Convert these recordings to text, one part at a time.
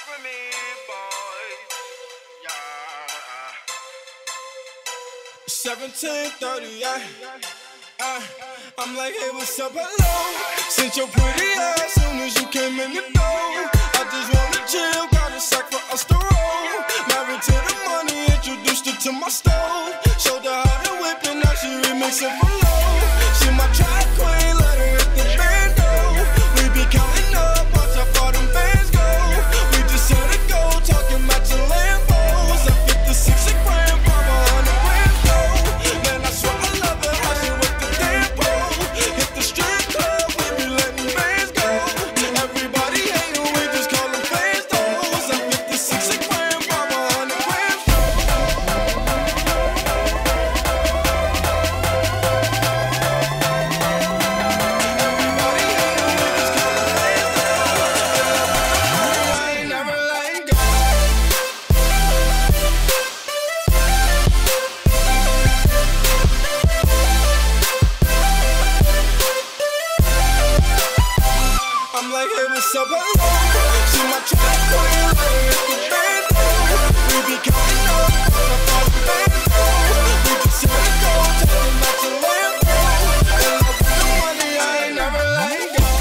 with me, boy. Yeah. 17:38. I'm like, hey, what's up, hello? Since your pretty ass soon as you came in the door. I just wanna chill, got a sack for us to roll. Married to the money, introduced her to my stove. Showed her how to whip and now she remixing for low. She my track queen, let her hit the bando. We be counting up, watch how far them bands go. We just set to go, talking matching Lambos. I 56 a gram, probably 100 grams though. Man, I swear I love her, how she with the tempo. Hit the strip club, we be letting bands go. Everybody hating, we just call them fans though. I 56 a gram, probably 100 grams though. I'm like, hey, what's up, hello? She my track queen, let her hit the bando. We be counting up, watch how far the bands go. We just set to go, talking matching Lambos. In love with the money, I ain't never letting go.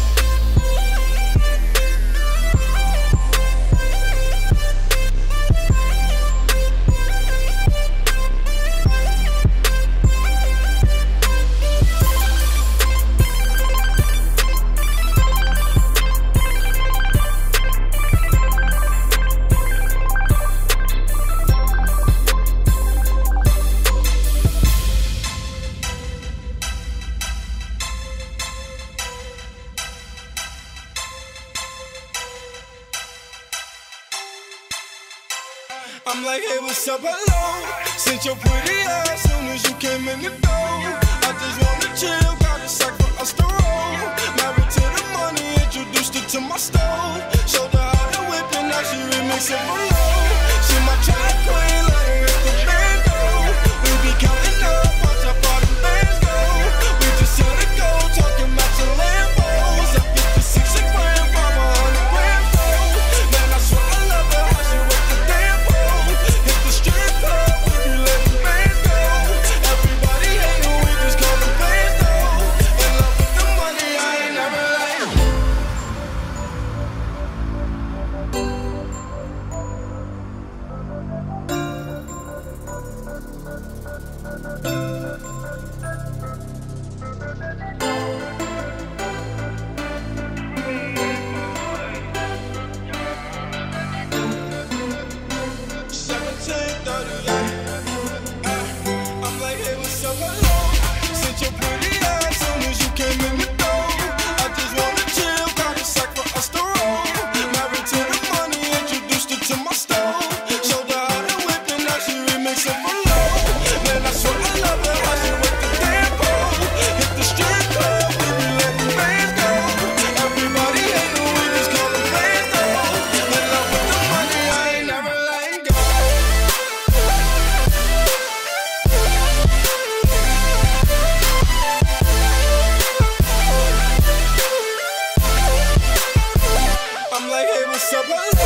I'm like, hey, what's up, hello? Since your pretty ass soon as you came in the door. I just wanna chill, got a sack for us to roll. Married to the money, introduced her to my stove. Showed her how to whip and now she remixing for low. She my track queen, let her hit the bando. We be counting up, watch how far them bands go. We just set to go, talking matching Lambos. I 56 a gram, probably 100 grams though. Man, I swear I love her, how she with the tempo. Hit the strip club, we be letting bands go. Everybody hating, we just call them fans though. In love with the money, I ain't never letting go. I'm like, hey, what's up, hello? Since your pretty ass soon as you came in the door. I just wanna chill, got a sack for us to roll. Married to the money, introduced her to my stove. Showed her how to whip and now she remixing for low. Man, I swear I love her, how she with the tempo. Hit the strip club, we be letting bands go. Everybody hating, we just call them fans though. In love with the money, I ain't never letting go. I'm like, hey, what's up, hello?